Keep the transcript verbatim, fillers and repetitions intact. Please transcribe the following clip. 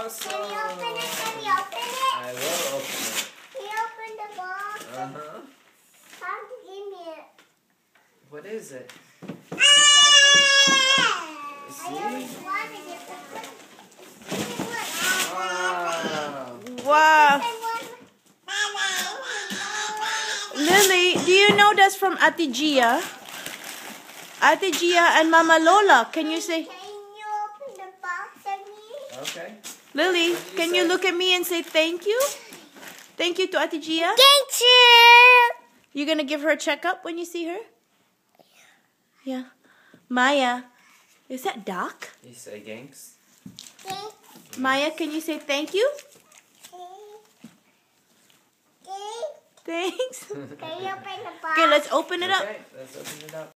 Awesome. Can you open it? Can you open it? I will open it. Can you open the box? Uh-huh. How to give me it? What is it? I See? always wanted it. Wow. Wow. Lily, do you know that's from Ate Gia? Ate Gia and Mama Lola. Can you say... Can you open the box for me? Okay. Lily, What do you can say? you look at me and say thank you? Thank you to Ate Gia. Thank you. You gonna give her a checkup when you see her? Yeah. Maya, is that Doc? You say ganks? Thank Maya, can you say thank you? you. Thanks. Can you open the box? Okay, let's open it up. Okay, let's open it up.